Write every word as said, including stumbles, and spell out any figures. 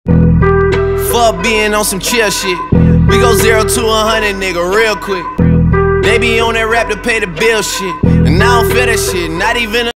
Fuck being on some chill shit. We go zero to a hundred, nigga, real quick. They be on that rap to pay the bill shit, and I don't feel that shit, not even a